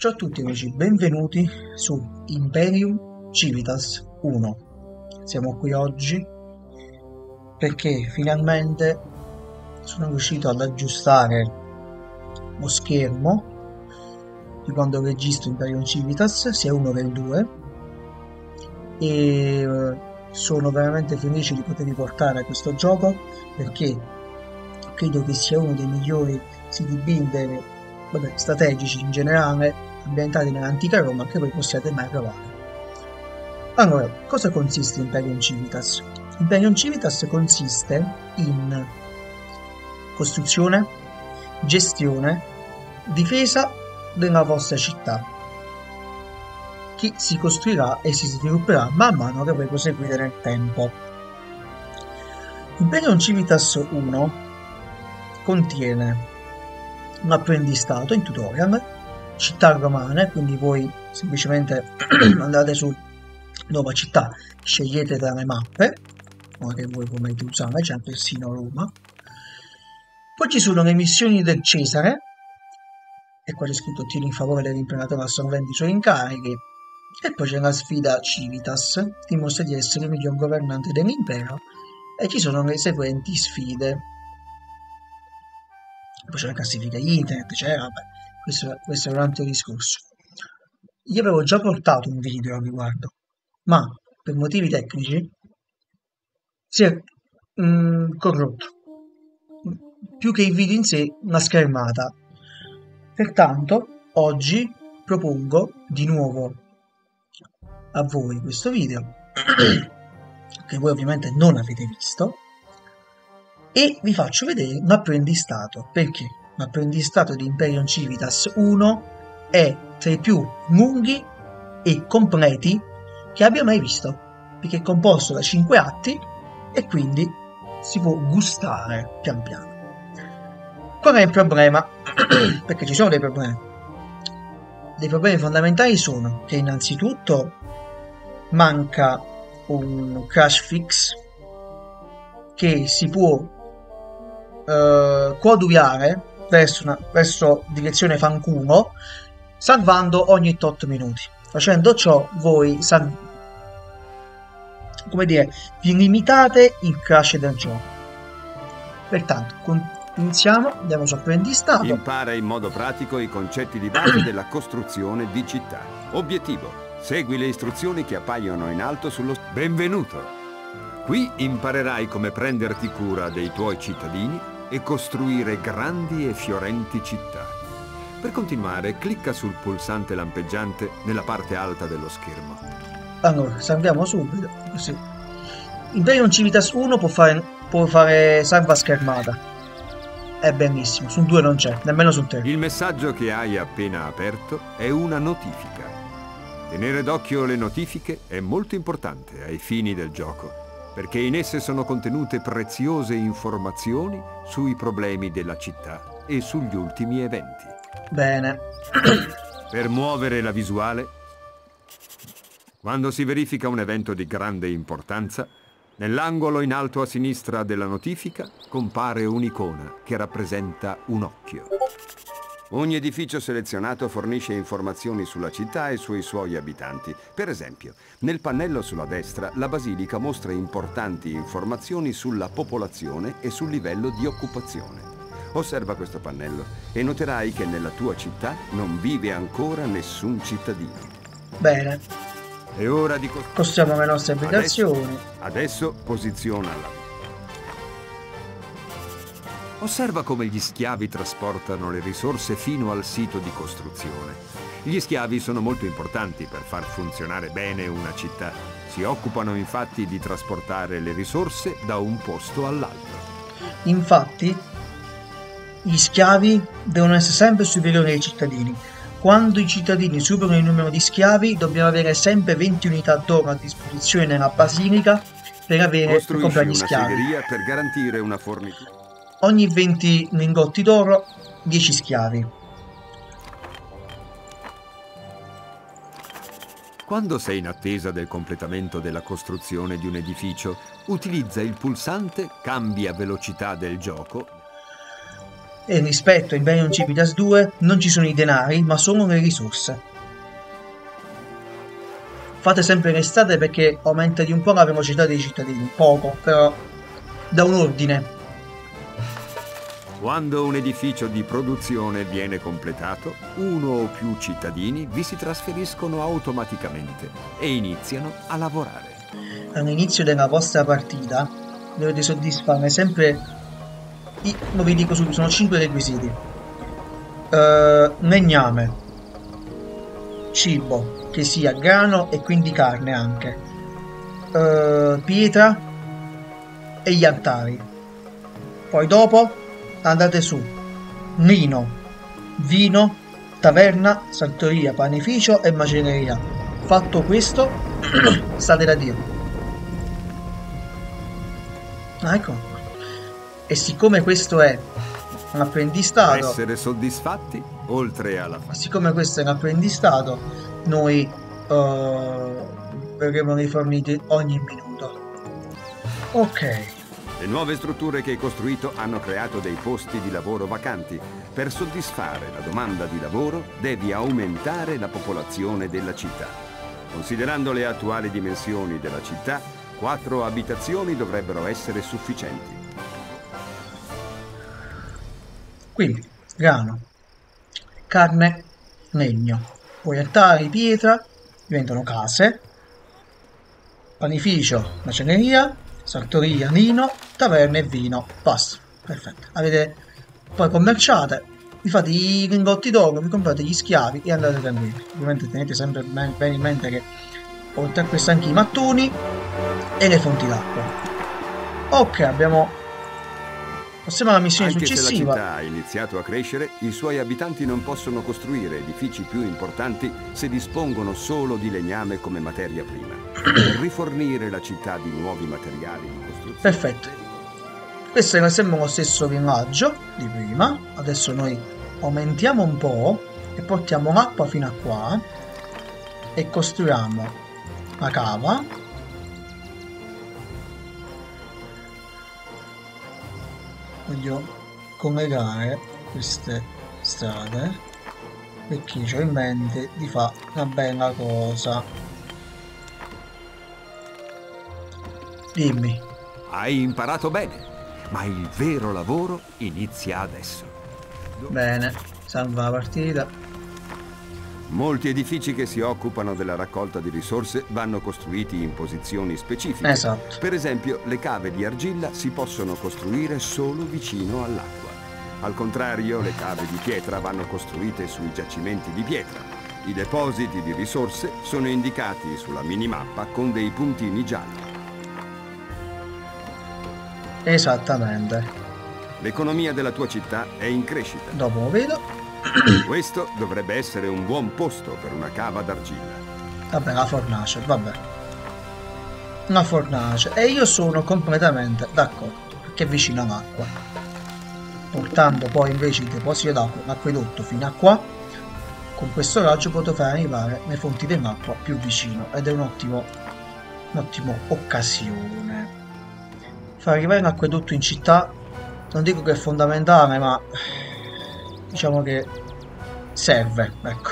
Ciao a tutti amici, benvenuti su Imperium Civitas 1. Siamo qui oggi perché finalmente sono riuscito ad aggiustare lo schermo di quando registro Imperium Civitas, sia uno che il 2, e sono veramente felice di poter riportare questo gioco perché credo che sia uno dei migliori city builder strategici in generale, ambientati nell'antica Roma, che voi possiate mai provare. Allora, cosa consiste Imperium Civitas? Imperium Civitas consiste in costruzione, gestione, difesa della vostra città, che si costruirà e si svilupperà man mano che voi proseguite nel tempo. Imperium Civitas 1 contiene un apprendistato in tutorial, città romane, quindi voi semplicemente andate su nuova città, scegliete tra le mappe, che voi volete usare, c'è persino Roma. Poi ci sono le missioni del Cesare, e qua c'è scritto tieni in favore dell'imperatore assolvendo i suoi incarichi, e poi c'è la sfida Civitas, dimostra di essere il miglior governante dell'impero, e ci sono le seguenti sfide. Poi c'è la classifica internet, questo è un altro discorso. Io avevo già portato un video al riguardo, ma per motivi tecnici si è corrotto. Più che il video in sé, una schermata. Pertanto, oggi propongo di nuovo a voi questo video, che voi ovviamente non avete visto, e vi faccio vedere un apprendistato, perché l'apprendistato di Imperium Civitas 1 è tra i più lunghi e completi che abbia mai visto, perché è composto da 5 atti e quindi si può gustare pian piano. Qual è il problema? Perché ci sono dei problemi. Dei problemi fondamentali sono che innanzitutto manca un crash fix che si può coaduvare verso direzione fanculo, salvando ogni tot minuti. Facendo ciò voi vi limitate il crash del gioco. Pertanto iniziamo, andiamo su apprendistato. Impara in modo pratico i concetti di base della costruzione di città. Obiettivo: segui le istruzioni che appaiono in alto sullo... Benvenuto! Qui imparerai come prenderti cura dei tuoi cittadini e costruire grandi e fiorenti città. Per continuare, clicca sul pulsante lampeggiante nella parte alta dello schermo. Allora, salviamo subito, così. Imperium Civitas 1 può fare salva schermata. È bellissimo, sul 2 non c'è, nemmeno sul 3. Il messaggio che hai appena aperto è una notifica. Tenere d'occhio le notifiche è molto importante ai fini del gioco, perché in esse sono contenute preziose informazioni sui problemi della città e sugli ultimi eventi. Bene. Per muovere la visuale, quando si verifica un evento di grande importanza, nell'angolo in alto a sinistra della notifica compare un'icona che rappresenta un occhio. Ogni edificio selezionato fornisce informazioni sulla città e sui suoi abitanti. Per esempio, nel pannello sulla destra, la basilica mostra importanti informazioni sulla popolazione e sul livello di occupazione. Osserva questo pannello e noterai che nella tua città non vive ancora nessun cittadino. Bene. È ora di costruiamo le nostre abitazioni. Adesso posizionala. Osserva come gli schiavi trasportano le risorse fino al sito di costruzione. Gli schiavi sono molto importanti per far funzionare bene una città. Si occupano infatti di trasportare le risorse da un posto all'altro. Infatti, gli schiavi devono essere sempre superiori ai cittadini. Quando i cittadini superano il numero di schiavi, dobbiamo avere sempre 20 unità d'oro a disposizione nella basilica per comprare gli schiavi. Costruisci una segheria per garantire una fornitura. Ogni 20 lingotti d'oro, 10 schiavi. Quando sei in attesa del completamento della costruzione di un edificio, utilizza il pulsante Cambia velocità del gioco E rispetto a Imperium Civitas 2 non ci sono i denari, ma solo le risorse. Fate sempre le strade perché aumenta di un po' la velocità dei cittadini, poco, però da un ordine. Quando un edificio di produzione viene completato, uno o più cittadini vi si trasferiscono automaticamente e iniziano a lavorare. All'inizio della vostra partita dovete soddisfare sempre, lo vi dico subito, sono 5 requisiti. Legname, cibo, che sia grano e quindi carne anche, pietra e gli altari. Poi dopo andate su vino, taverna, sartoria, panificio e macelleria. Fatto questo, state da Dio. Ecco. E siccome questo è un apprendistato, Essere soddisfatti, oltre alla siccome questo è un apprendistato, noi verremo riforniti ogni minuto. Ok. Le nuove strutture che hai costruito hanno creato dei posti di lavoro vacanti. Per soddisfare la domanda di lavoro devi aumentare la popolazione della città. Considerando le attuali dimensioni della città, 4 abitazioni dovrebbero essere sufficienti. Quindi, grano, carne, legno, poi altari, pietra, diventano case, panificio, macelleria, sartoria, lino, taverna e vino. Basta, perfetto. Avete, poi commerciate, vi fate i lingotti d'oro, vi comprate gli schiavi e andate tranquilli. Ovviamente tenete sempre bene in mente che oltre a questo anche i mattoni e le fonti d'acqua. Ok, passiamo alla missione successiva. Anche se la città ha iniziato a crescere, i suoi abitanti non possono costruire edifici più importanti se dispongono solo di legname come materia prima. Per rifornire la città di nuovi materiali di costruzione. Perfetto. Questo era sempre lo stesso villaggio di prima. Adesso noi aumentiamo un po' e portiamo l'acqua fino a qua e costruiamo la cava. Voglio collegare queste strade perché ho in mente di fare una bella cosa. Dimmi. Hai imparato bene, ma il vero lavoro inizia adesso. Bene, salva la partita. Molti edifici che si occupano della raccolta di risorse vanno costruiti in posizioni specifiche. Esatto. Per esempio, le cave di argilla si possono costruire solo vicino all'acqua. Al contrario, le cave di pietra vanno costruite sui giacimenti di pietra. I depositi di risorse sono indicati sulla minimappa con dei puntini gialli. Esattamente. L'economia della tua città è in crescita. Dopo lo vedo. Questo dovrebbe essere un buon posto per una cava d'argilla. Vabbè, la fornace, vabbè. Una fornace. E io sono completamente d'accordo, perché è vicino all'acqua. Portando poi invece i depositi d'acqua, l'acquedotto fino a qua, con questo raggio potrò far arrivare le fonti dell'acqua più vicino. Ed è un'ottima occasione. Far arrivare l'acquedotto in città, non dico che è fondamentale, ma diciamo che serve, ecco.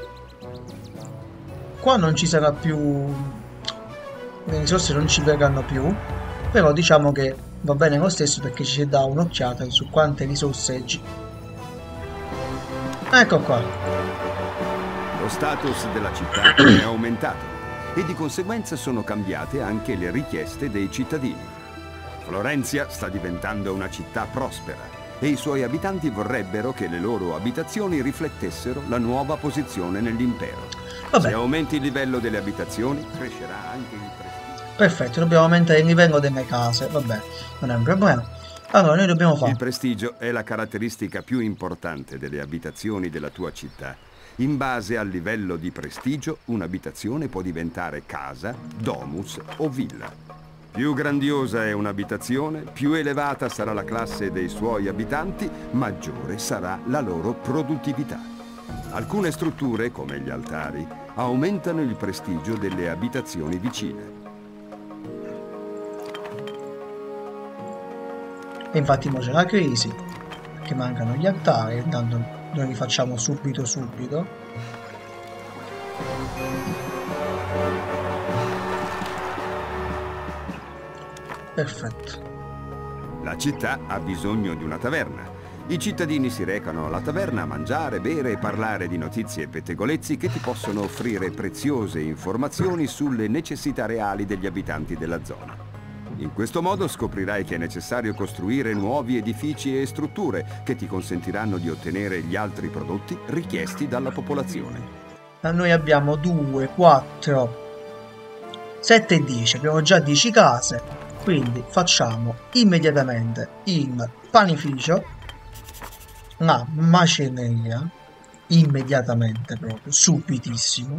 Qua non ci sarà più, le risorse non ci verranno più, però diciamo che va bene lo stesso perché ci dà un'occhiata su quante risorse ecco qua. Lo status della città è aumentato e di conseguenza sono cambiate anche le richieste dei cittadini. Florenzia sta diventando una città prospera e i suoi abitanti vorrebbero che le loro abitazioni riflettessero la nuova posizione nell'impero. Vabbè. Se aumenti il livello delle abitazioni, crescerà anche il prestigio. Perfetto, dobbiamo aumentare il livello delle case, vabbè, non è un problema. Allora, noi dobbiamo fare... Il prestigio è la caratteristica più importante delle abitazioni della tua città. In base al livello di prestigio, un'abitazione può diventare casa, domus o villa. Più grandiosa è un'abitazione, più elevata sarà la classe dei suoi abitanti, maggiore sarà la loro produttività. Alcune strutture, come gli altari, aumentano il prestigio delle abitazioni vicine. E infatti mo c'è la crisi. che mancano gli altari, intanto noi li facciamo subito. Perfetto. La città ha bisogno di una taverna. I cittadini si recano alla taverna a mangiare, bere e parlare di notizie e pettegolezzi che ti possono offrire preziose informazioni sulle necessità reali degli abitanti della zona. In questo modo scoprirai che è necessario costruire nuovi edifici e strutture che ti consentiranno di ottenere gli altri prodotti richiesti dalla popolazione. Noi abbiamo 2, 4, 7 e 10, abbiamo già 10 case, quindi facciamo immediatamente il panificio, la macelleria, immediatamente proprio, subitissimo,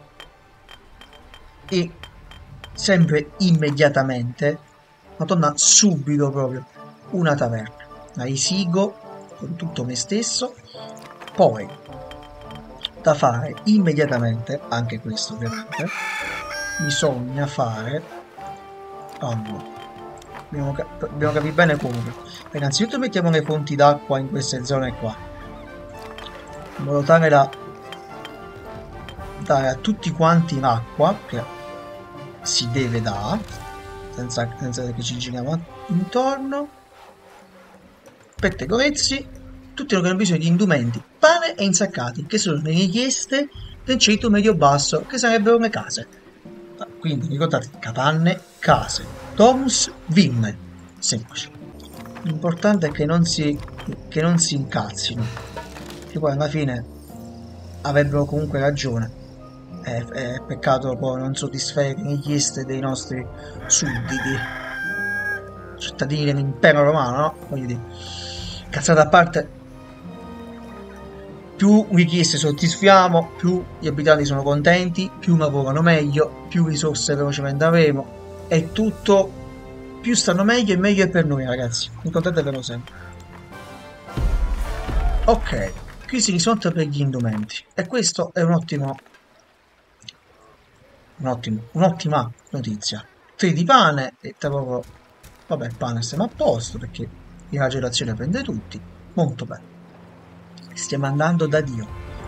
e sempre immediatamente, madonna, subito proprio, una taverna. La esigo con tutto me stesso. Poi da fare immediatamente, anche questo ovviamente, bisogna fare, allora, dobbiamo capire bene come. Innanzitutto mettiamo le fonti d'acqua in queste zone qua, in modo tale da dare a tutti quanti l'acqua che si deve dare, senza che ci giriamo intorno. Pettegolezzi, tutti hanno bisogno di indumenti, pane e insaccati, che sono le richieste del ceto medio-basso, che sarebbero le case. Quindi ricordate, capanne, case, domus, ville, semplice. L'importante è che non si incazzino, che poi alla fine avrebbero comunque ragione. È peccato poi non soddisfare le richieste dei nostri sudditi, cittadini dell'impero romano, no? Voglio dire, cazzate a parte, più richieste soddisfiamo, più gli abitanti sono contenti, più lavorano meglio, più risorse velocemente avremo, e tutto, più stanno meglio e meglio è per noi, ragazzi, ricordatevelo sempre. Ok, qui si risolve per gli indumenti, e questo è un'ottima notizia. 3 di pane e proprio, vabbè, il pane stiamo a posto perché la generazione prende tutti, molto bene, stiamo andando da Dio.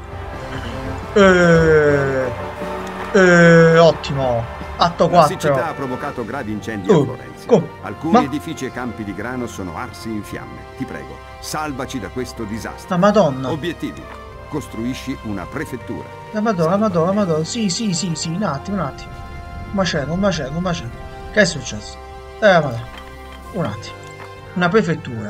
Ottimo, atto 4. La siccità ha provocato gravi incendi a Florenzia. Alcuni edifici e campi di grano sono arsi in fiamme. Ti prego, salvaci da questo disastro. La Madonna. Obiettivi: costruisci una prefettura. La Madonna. Sì, un attimo. Un macello. Che è successo? Madonna. Un attimo. Una prefettura.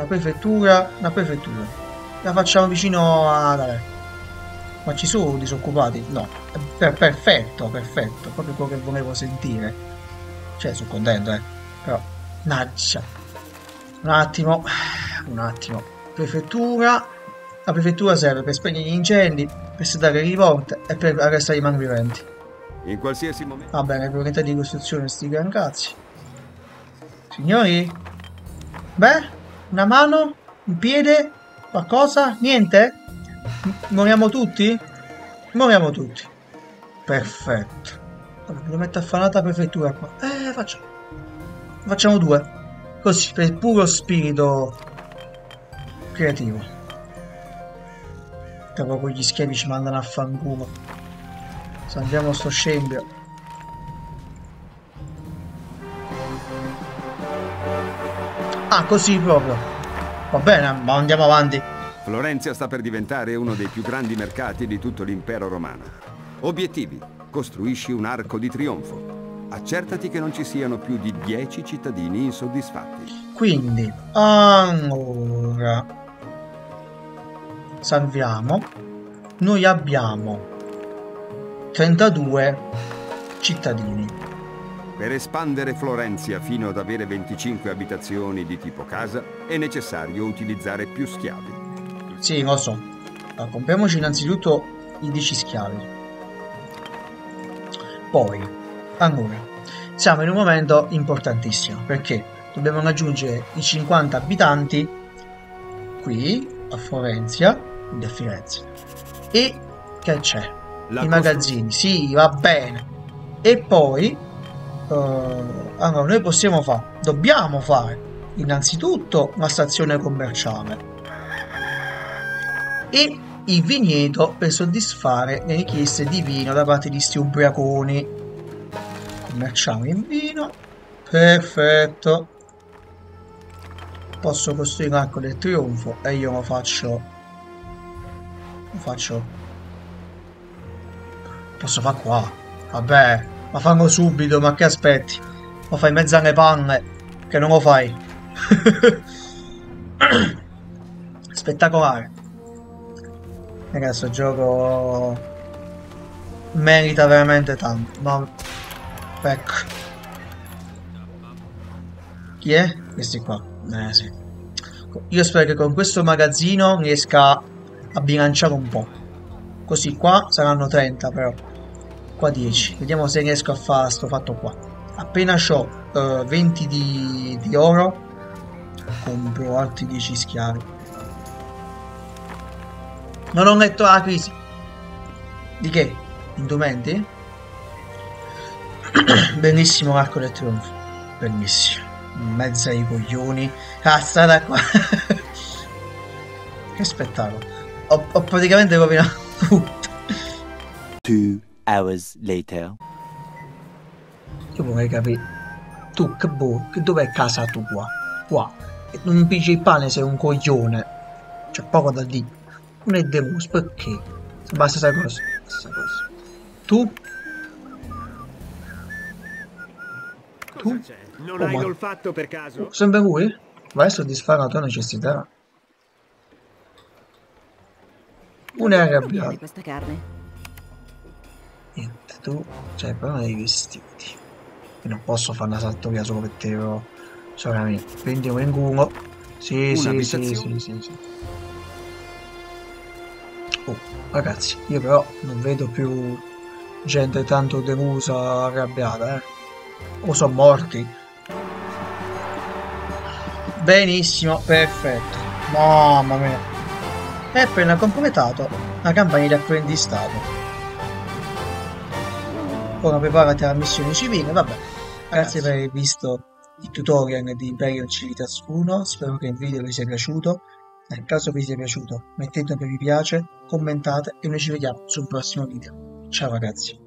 La facciamo vicino a... Ma ci sono disoccupati? No. Perfetto. Proprio quello che volevo sentire. Cioè, sono contento, Però, naccia. Un attimo. Prefettura. La prefettura serve per spegnere gli incendi, per settare le rivolte e per arrestare i malviventi. In qualsiasi momento. Va bene, proprietà di costruzione, sti gran cazzi. Signori? Beh, una mano? Un piede? Qualcosa? Niente? Moriamo tutti? Moriamo tutti. Perfetto. Allora, devo mettere a fare un'altra prefettura qua. Facciamo 2. Così, per puro spirito creativo. Proprio gli schiavi ci mandano a fanculo. Salviamo sto scempio. Ah, così proprio. Va bene, ma andiamo avanti. Florenzia sta per diventare uno dei più grandi mercati di tutto l'impero romano. Obiettivi: costruisci un arco di trionfo. Accertati che non ci siano più di 10 cittadini insoddisfatti. Quindi, allora, salviamo. Noi abbiamo 32 cittadini. Per espandere Florenzia fino ad avere 25 abitazioni di tipo casa è necessario utilizzare più schiavi. Sì, lo so. Allora, compriamoci innanzitutto i 10 schiavi. Poi, allora, siamo in un momento importantissimo perché dobbiamo raggiungere i 50 abitanti qui a Florenzia, quindi a Firenze. E che c'è? I magazzini, sì, va bene. E poi allora noi dobbiamo fare innanzitutto la stazione commerciale, e il vigneto per soddisfare le richieste di vino da parte di sti ubriaconi. Commerciamo il vino. Perfetto. Posso costruire l'arco del trionfo e io lo faccio. Posso fare qua. Vabbè, ma fanno subito, ma che aspetti? Lo fai in mezzo alle panne, che non lo fai. Spettacolare. Ragazzi, questo gioco merita veramente tanto. Ma ecco. Chi è? Questi qua. Sì. Io spero che con questo magazzino riesca a bilanciare un po'. Così qua saranno 30 però. Qua 10. Vediamo se riesco a fare sto fatto qua. Appena ho 20 di oro, compro altri 10 schiavi. Non ho letto la crisi. Di che? Indumenti? Bellissimo l'arco del trionfo. Bellissimo. In mezzo ai coglioni. Cazzo da qua. Che spettacolo. Ho praticamente rovinato tutto. 2 hours later. Io vorrei capire. Tu che boh, dov'è casa tua? Qua. E non pigi il pane, sei un coglione. C'è poco da dire. Non è deluso, perché? Basta sta cosa. Tu? Tu? Non hai l'olfatto per caso? Sempre lui? Vai a soddisfare la tua necessità. Una è arrabbiata. Questa carne. Niente, tu c'hai il problema dei vestiti. Io non posso fare una saltovia solo per te, però. Solamente. Prendiamo in culo. Sì. Oh, ragazzi, io però non vedo più gente tanto delusa, arrabbiata, O sono morti. Benissimo, perfetto. Mamma mia. È appena completato la campagna di apprendistato. Ora preparati alla missione civile, vabbè. Grazie per aver visto il tutorial di Imperial Civitas 1, spero che il video vi sia piaciuto. Nel caso vi sia piaciuto, mettete un mi piace, commentate e noi ci vediamo sul prossimo video. Ciao ragazzi.